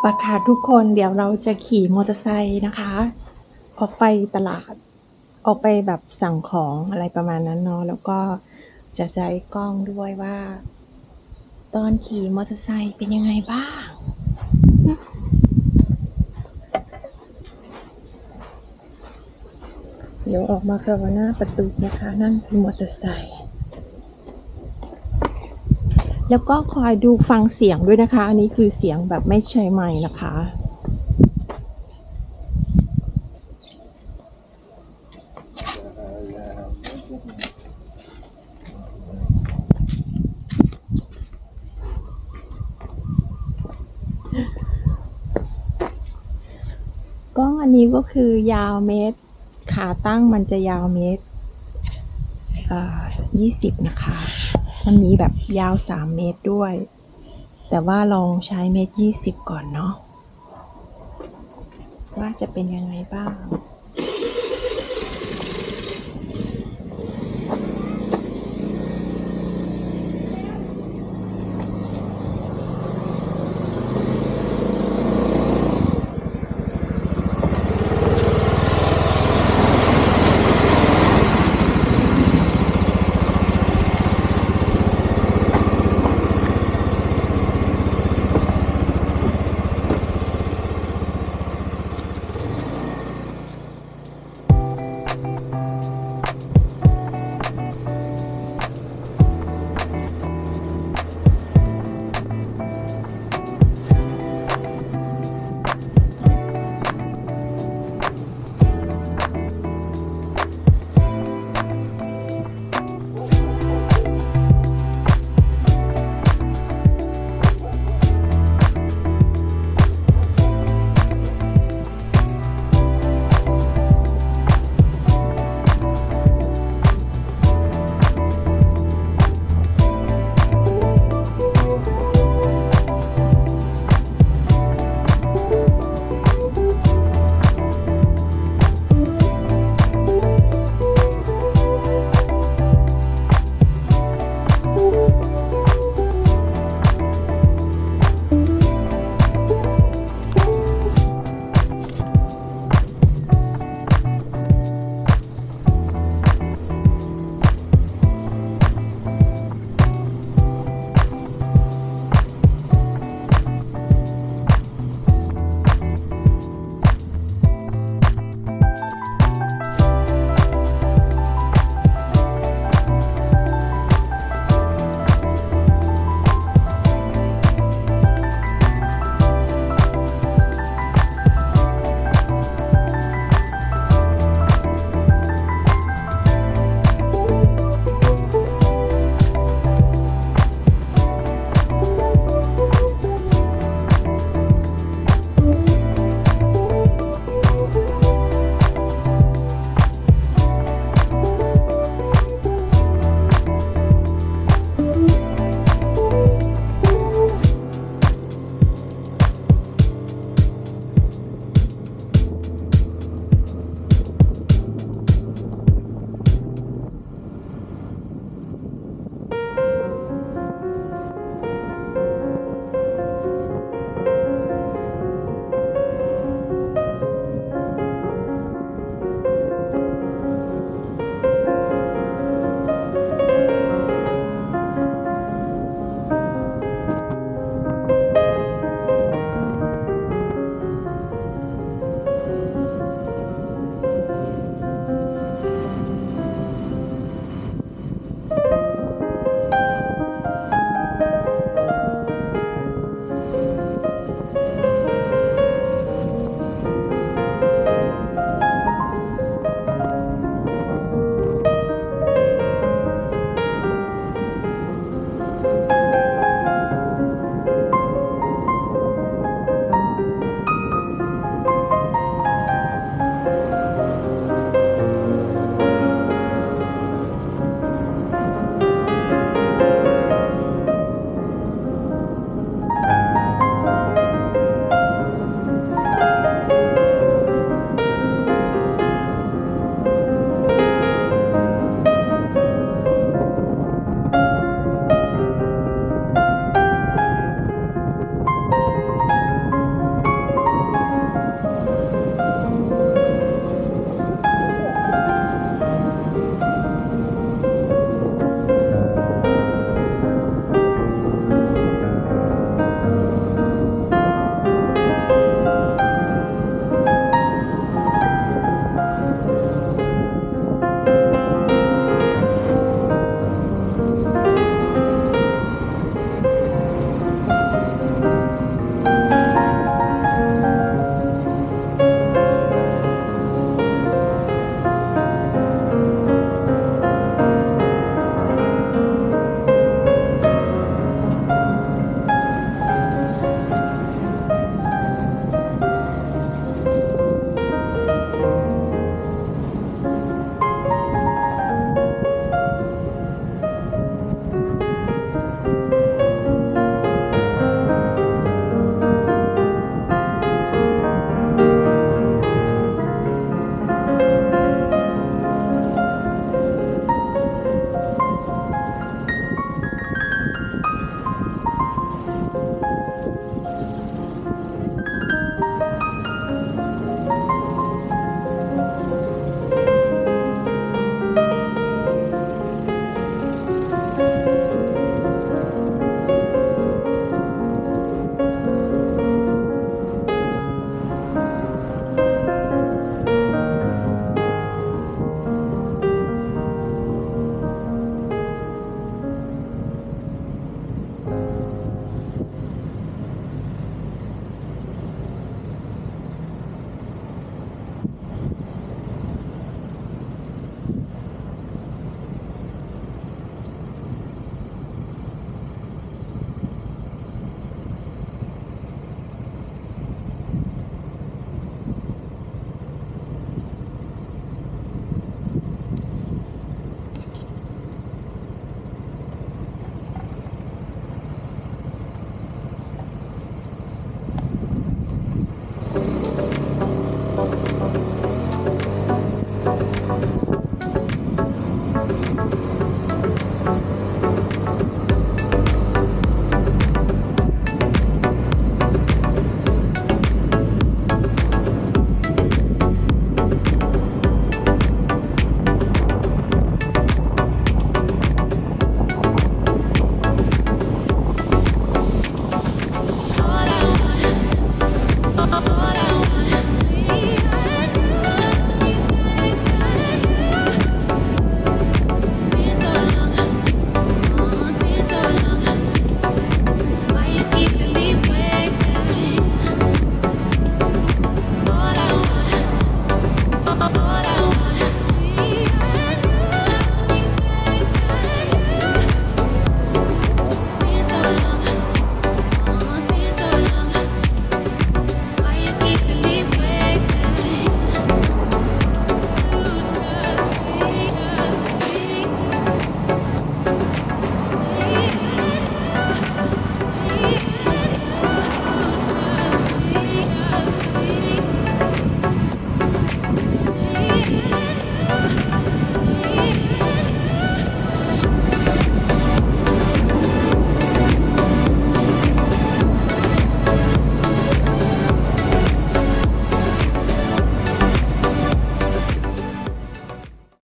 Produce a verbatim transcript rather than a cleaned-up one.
ปะค่ะทุกคนเดี๋ยวเราจะขี่มอเตอร์ไซค์นะคะ ออกไปตลาด ออกไปแบบสั่งของอะไรประมาณนั้นเนาะแล้วก็จะใช้กล้องด้วยว่า ตอนขี่มอเตอร์ไซค์เป็นยังไงบ้าง เดี๋ยวออกมาค่ะว่าหน้าประตูนะคะนั่นคือมอเตอร์ไซค์แล้วก็คอยดูฟังเสียงด้วยนะคะอันนี้คือเสียงแบบไม่ใช่ไมค์นะคะกล้องอันนี้ก็คือยาวเมตรขาตั้งมันจะยาวเมตรอ่ายี่สิบนะคะมันมีแบบยาวสามเมตรด้วยแต่ว่าลองใช้เมตรยี่สิบก่อนเนาะว่าจะเป็นยังไงบ้าง